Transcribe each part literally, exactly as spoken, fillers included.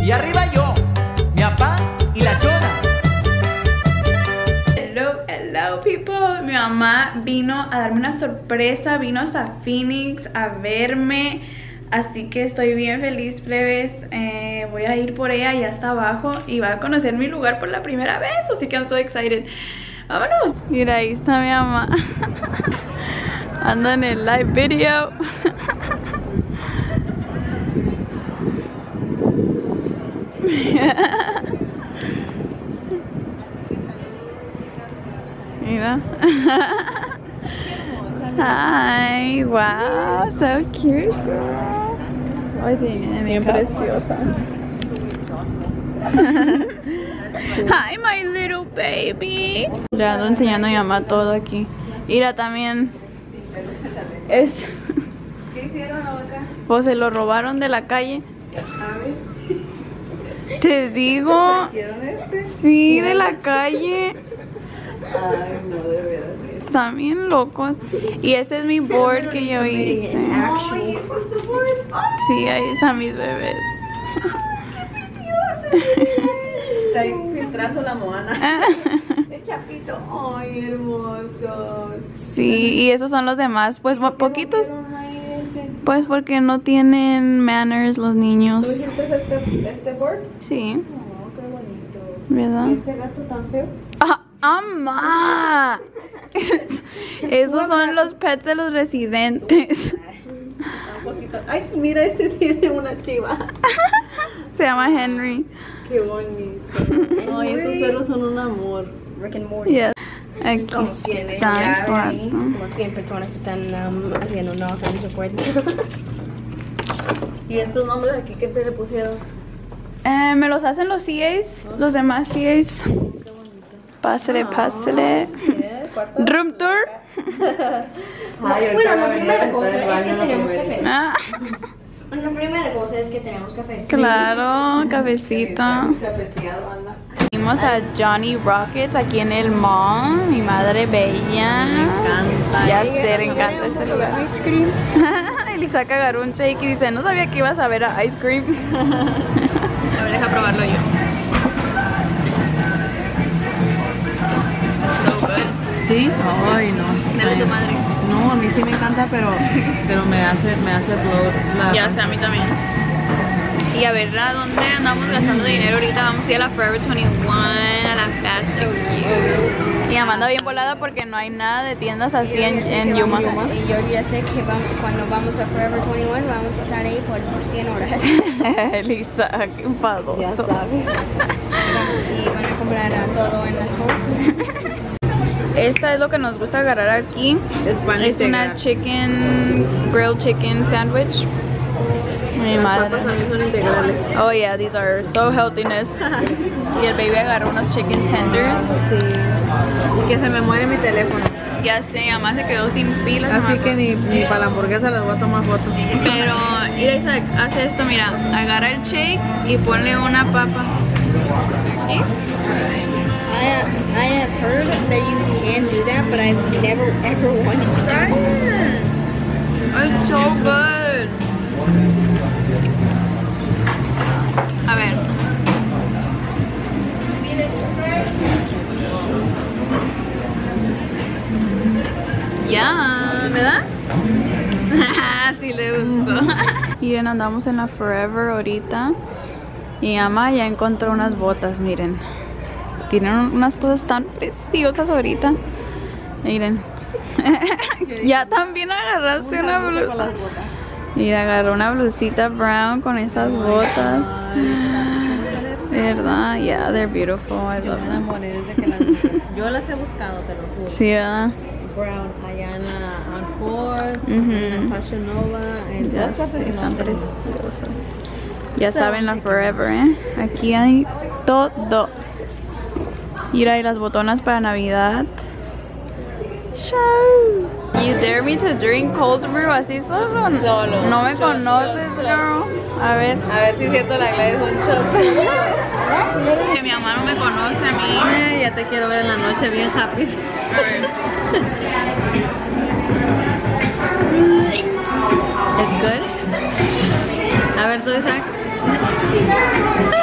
Y arriba yo, mi papá y la chona. Hello, hello people. Mi mamá vino a darme una sorpresa, vino hasta Phoenix a verme. Así que estoy bien feliz, plebes. Eh, voy a ir por ella, ya está abajo. Y va a conocer mi lugar por la primera vez. Así que I'm so excited. Vámonos. Mira, ahí está mi mamá. Anda en el live video. Mira. Hi, wow, so cute, girl. Ay, tiene bien preciosa. Hi, my little baby. Le ando enseñando a mi mamá todo aquí. Mira, también es. ¿Qué hicieron acá? Pues se lo robaron de la calle. Te digo. Este? Sí, de la calle. Ay, no, de veras. Están bien locos. Y este es mi board que yo hice. Ay, ¿este es tu board? Sí, ahí están mis bebés. Está ahí filtrazo la Moana. El Chapito. Ay, hermoso. Sí, y esos son los demás. Pues poquitos. Pues porque no tienen manners los ¿Tú niños. hiciste este, este board? Sí, Oh, qué bonito. ¿verdad? ¿Y este gato tan feo? ¡Ah, ¡Ama! Esos son los pets de los residentes. Un poquito. Ay, mira, este tiene una chiva. Se llama Henry. Qué bonito. Ay, estos perros son un amor. Rick and Morty. Yeah. Aquí Como siempre, está ya, el cuarto. como siempre, personas están um, haciendo unos años de ¿Y estos nombres aquí qué te le pusieron? Eh, me los hacen los C As, los demás C As. Pásale, pásale. Room tour. Ay, Bueno, la primera cosa es que tenemos café. Ah, La primera cosa es que tenemos café. claro, cafecito. Chapeteado, anda. Venimos a Johnny Rockets aquí en el mall. Mi madre bella. Me encanta. Ya sé, le encanta este lugar. Ice cream. Y le saca agarró un shake y dice, no sabía que ibas a ver a Ice Cream. A ver, deja probarlo yo. So good. ¿Sí? Ay, no. Dale tu madre. No, a mí sí me encanta, pero, pero me hace, me hace blow la... Ya sé, a mí también. Y a ver, ¿a dónde andamos gastando dinero ahorita? Vamos a ir a la Forever veintiuno, a la Fashion Q. Y Amanda bien volada porque no hay nada de tiendas así en, en Yuma. Y yo ya sé que vamos, cuando vamos a Forever veintiuno vamos a estar ahí por, por cien horas. Elisa, qué enfadoso. Ya sabes. Y van a comprar uh, todo en la store. Esta es lo que nos gusta agarrar aquí. Es pan Es una integral. chicken, grilled chicken sandwich. Mi Las madre. papas también son integrales. Oh yeah, these are so healthiness. Y el baby agarró unos chicken tenders. Sí. Y que se me muere mi teléfono. Ya sé, además se quedó sin pilas. Así chamaco. que ni, ni para la hamburguesa les voy a tomar foto. Pero, mira Isaac, hace esto, mira. Agarra el shake y ponle una papa. Aquí. I have, I have heard that you can do that, but I've never ever wanted to do Try it. it. It's so good. A ver. Ya, ¿verdad? Sí le gustó. Y bien, andamos en la Forever ahorita. Y Ama ya encontró unas botas, miren. Tienen unas cosas tan preciosas ahorita. Miren. Ya también agarraste una blusa. Mira, agarró una blusita brown con esas botas. ¿Verdad? Yeah, they're beautiful. I Yo love me them. enamoré desde que las busqué. Yo las he buscado, te lo juro. Sí, ¿verdad? Brown, allá en la on Ford, Ujú. en la Fashion Nova, en Ya todas sé, partes. están No, preciosas. Ya So saben la chicken. Forever, ¿eh? Aquí hay todo. Mira, y las botonas para Navidad. Show. You dare me to drink cold brew así solo? Solo. No me Shot, conoces, shot, girl. A ver. A ver si es cierto, la Gladys un shot. Que mi mamá no me conoce a mí. Ay, ya te quiero ver en la noche bien happy. A ver. It's good. A ver, tú, Isaac.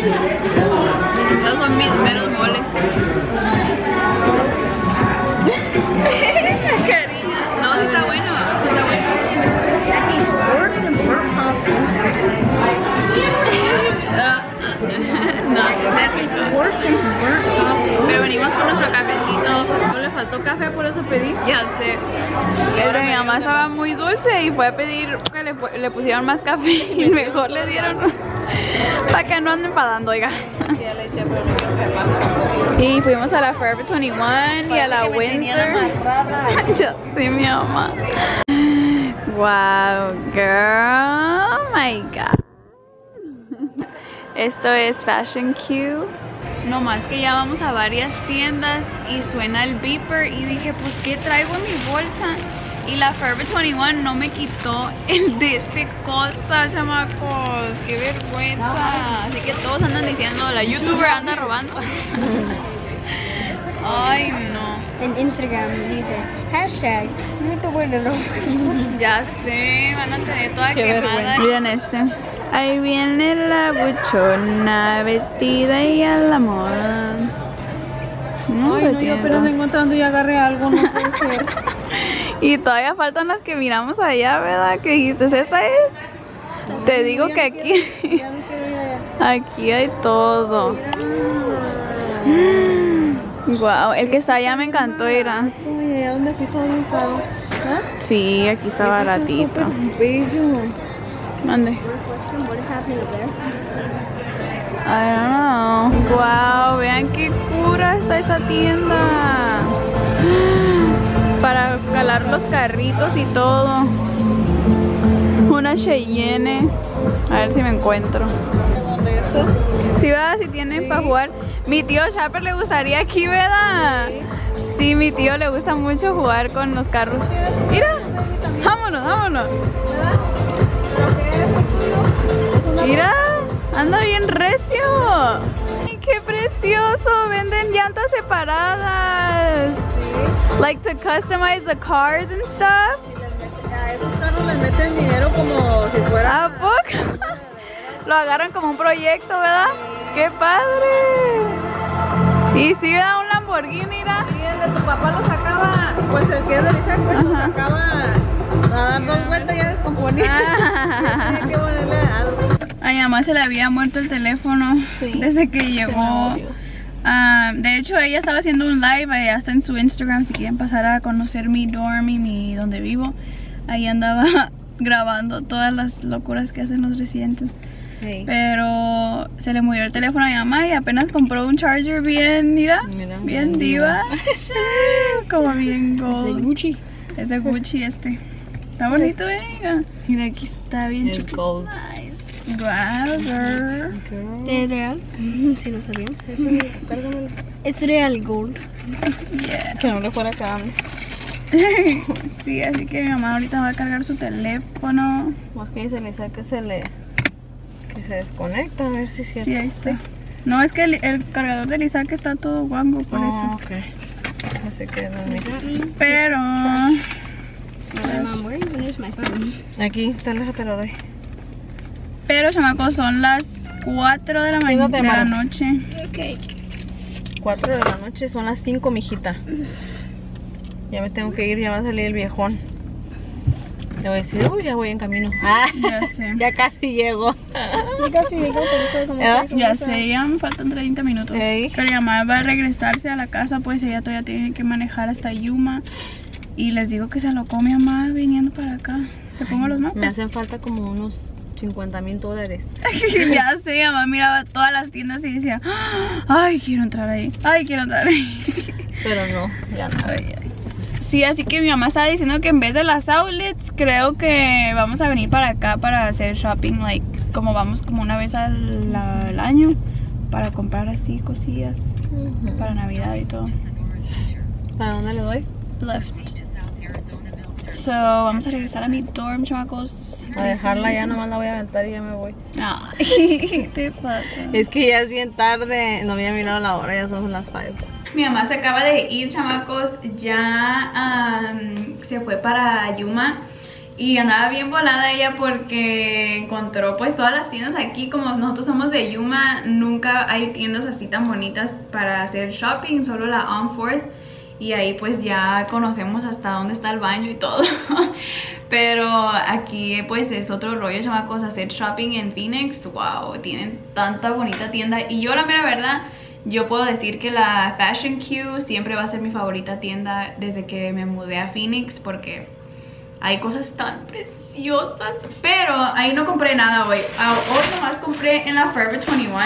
Esos son mis meros moles. Cariño. No, sí está bueno, sí está bueno. That tastes worse than burnt popcorn. No, That tastes worse than burnt popcorn. pero venimos con nuestro cafecito. No le faltó café, por eso pedí. Ya sé. Pero mi mamá estaba muy dulce y fue a pedir que le, le pusieran más café y mejor le dieron para que no anden enfadando, oiga. Sí, ya le eché, pero no quiero que pase. Y fuimos a la Forever veintiuno y a la Windsor. Yo sí, mi mamá. Wow, girl. Oh my god. Esto es Fashion Q. No más que ya vamos a varias tiendas y suena el beeper y dije, pues ¿qué traigo en mi bolsa? Y la Forever veintiuno no me quitó el de este cosa, chamacos. Qué vergüenza. Así que todos andan diciendo, la youtuber anda robando. Ay, no. En Instagram dice, hashtag, youtuber de rojo. Ya sé, van a tener toda Qué quemada. vergüenza. Miren este. Ahí viene la buchona vestida y a la moda. No, Ay, no, yo apenas vengo entrando y agarré algo, no puede ser. Y todavía faltan las que miramos allá, ¿verdad? ¿Qué dices? ¿Esta es? Te digo que aquí, Ya no quiero ir allá. aquí hay todo. Wow, el que está allá me encantó, era. Uy, ¿a dónde aquí está muy caro? ¿Ah? Sí, aquí está baratito. Bello. Mande. What is happening there? I don't know. Wow, vean qué cura está esa tienda. Para calar los carritos y todo. Una Cheyenne. A ver si me encuentro. ¿Dónde estás? Sí, ¿verdad? Si tienen para jugar. Mi tío Chaper le gustaría aquí, ¿verdad? Sí, mi tío le gusta mucho jugar con los carros. Mira, vámonos, vámonos. Mira, anda bien recio. Ay, qué precioso. Venden llantas separadas. Like to customize the cars and stuff. A esos carros les meten dinero como si fuera. ¿A poco? Lo agarran como un proyecto, ¿verdad? ¡Qué padre! Y si da un Lamborghini, mira. Sí, el de tu papá lo sacaba, pues el que es del Isaac, pues lo sacaba a dar dos vueltas y ya descomponía. Tenía que ponerle algo. A mi mamá se le había muerto el teléfono Sí. desde que llegó. Ah, de hecho, ella estaba haciendo un live, allá está en su Instagram, si quieren pasar a conocer mi dorm y mi donde vivo. Ahí andaba grabando todas las locuras que hacen los residentes. Sí. Pero se le murió el teléfono a mi mamá y apenas compró un charger bien, mira, Mira, bien bien diva. Como bien Es de gold. Gucci. Es de Gucci este. Está bonito, eh. Mira, aquí está bien Es chiquito. gold. Nice. Wow, girl. ¿Es real? Si no sabían. Es real. Cárgamelo. Es real gold. Yeah. Que no le fuera acá. Sí, así que mi mamá ahorita va a cargar su teléfono. Más que dice Lisa que se le que se desconecta, a ver si es cierto. Sí, ahí está. No, es que el, el cargador del Isaac está todo guango, por Oh, eso. ok. Así que no. Pero Mom, where is my phone? Aquí, tal vez te lo doy. Pero chamacos, son las cuatro de la mañana Cuídate, de la Mara. noche. Okay. cuatro de la noche, son las cinco, mijita. Ya me tengo que ir, ya va a salir el viejón. Le voy a decir, uy, ya voy en camino. Ah, Ya sé. ya casi llego. You guys see me go, pero soy como ¿Eh? seis Ya horas. sé, ya me faltan treinta minutos. Ey. Pero mi mamá va a regresarse a la casa, pues ella todavía tiene que manejar hasta Yuma. Y les digo que se lo come mamá viniendo para acá. Te pongo los mapas. Me hacen falta como unos cincuenta mil dólares. Ya sé, mamá miraba todas las tiendas y decía, ay, quiero entrar ahí, ay, quiero entrar ahí. Pero no, ya no. Ay, ay. Sí, así que mi mamá estaba diciendo que en vez de las outlets, creo que vamos a venir para acá para hacer shopping, like, como vamos como una vez al, al año, para comprar así cosillas Ujú. para Navidad y todo. ¿Para dónde le doy? Left. So, vamos a regresar a mi dorm, chamacos. A dejarla ya, nomás la voy a aventar y ya me voy. Ay, ¿qué te pasa? Es que ya es bien tarde, no había mirado la hora, ya son las cinco. Mi mamá se acaba de ir, chamacos, ya um, se fue para Yuma Y andaba bien volada ella porque encontró pues todas las tiendas aquí. Como nosotros somos de Yuma, nunca hay tiendas así tan bonitas para hacer shopping, solo la On Fourth. Y ahí pues ya conocemos hasta dónde está el baño y todo. Pero aquí pues es otro rollo, chamacos, hacer shopping en Phoenix. Wow, tienen tanta bonita tienda. Y yo la mera verdad, yo puedo decir que la Fashion Q siempre va a ser mi favorita tienda desde que me mudé a Phoenix, porque hay cosas tan preciosas. Pero ahí no compré nada hoy. Hoy nomás compré en la Forever veintiuno.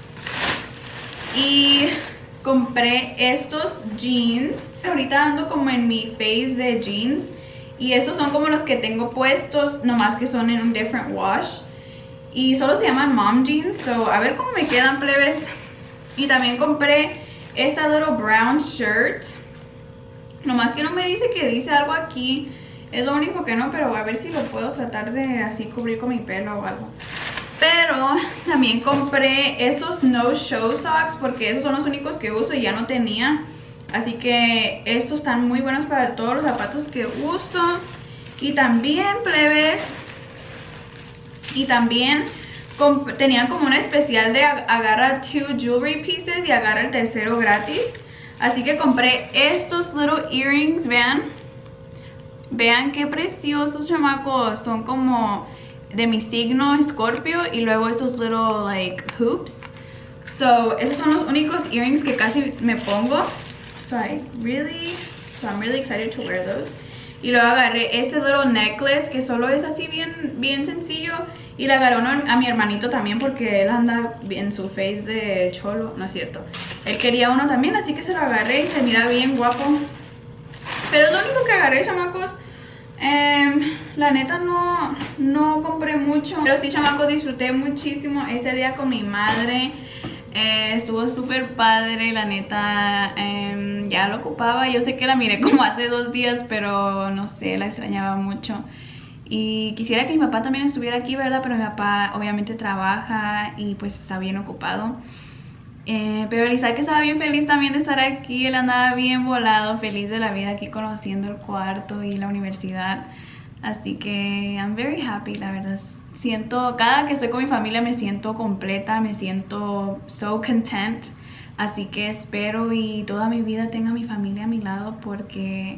Y compré estos jeans. Ahorita ando como en mi phase de jeans. Y estos son como los que tengo puestos, nomás que son en un different wash. Y solo se llaman mom jeans. So, a ver cómo me quedan, plebes. Y también compré esta little brown shirt. Nomás que no me dice que dice algo aquí. Es lo único que no, pero a ver si lo puedo tratar de así cubrir con mi pelo o algo. Pero también compré estos no show socks porque esos son los únicos que uso y ya no tenía. Así que estos están muy buenos para todos los zapatos que uso. Y también, plebes, y también tenían como una especial de agarra two jewelry pieces y agarra el tercero gratis. Así que compré estos little earrings, vean. Vean qué preciosos, chamacos. Son como de mi signo Scorpio. Y luego estos little like hoops. So, esos son los únicos earrings que casi me pongo. So I really, so I'm really excited to wear those. Y luego agarré este little necklace que solo es así bien, bien sencillo. Y le agarré uno a mi hermanito también porque él anda en su face de cholo. No es cierto. Él quería uno también, así que se lo agarré y se mira bien guapo. Pero es lo único que agarré, chamacos. Eh, la neta no, no compré mucho. Pero sí, chamacos, disfruté muchísimo ese día con mi madre. Eh, estuvo súper padre, la neta. eh, Ya lo ocupaba. Yo sé que la miré como hace dos días, pero no sé, la extrañaba mucho. Y quisiera que mi papá también estuviera aquí, ¿verdad? Pero mi papá obviamente trabaja y pues está bien ocupado. Eh, pero Isaac estaba bien feliz también de estar aquí. Él andaba bien volado, feliz de la vida aquí, conociendo el cuarto y la universidad. Así que I'm very happy, la verdad. Siento, cada que estoy con mi familia me siento completa, me siento so content. Así que espero y toda mi vida tenga mi familia a mi lado, porque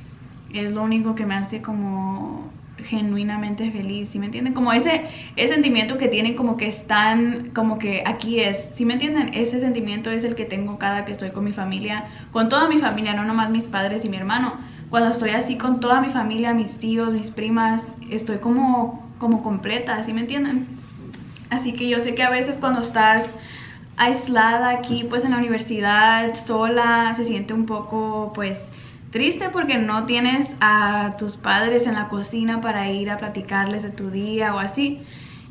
es lo único que me hace como genuinamente feliz, ¿sí me entienden? Como ese, ese sentimiento que tienen, como que están, como que aquí es, ¿sí me entienden? Ese sentimiento es el que tengo cada que estoy con mi familia, con toda mi familia, no nomás mis padres y mi hermano. Cuando estoy así con toda mi familia, mis tíos, mis primas, estoy como, como completa, ¿sí me entienden? Así que yo sé que a veces cuando estás aislada aquí, pues en la universidad, sola, se siente un poco, pues, triste porque no tienes a tus padres en la cocina para ir a platicarles de tu día o así.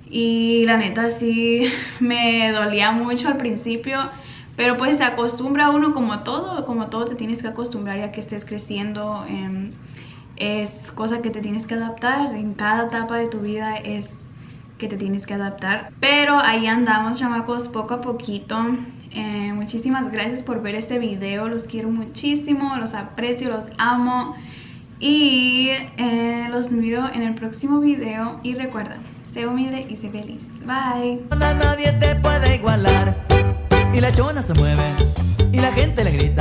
Y la neta sí me dolía mucho al principio, pero pues se acostumbra uno, como todo, como todo te tienes que acostumbrar ya que estés creciendo. Eh, es cosa que te tienes que adaptar, en cada etapa de tu vida es que te tienes que adaptar. Pero ahí andamos, chamacos, poco a poquito. Eh, muchísimas gracias por ver este video, los quiero muchísimo, los aprecio, los amo y eh, los miro en el próximo video. Y recuerda, sé humilde y sé feliz. Bye. Nadie te puede igualar y la chona se mueve y la gente le grita.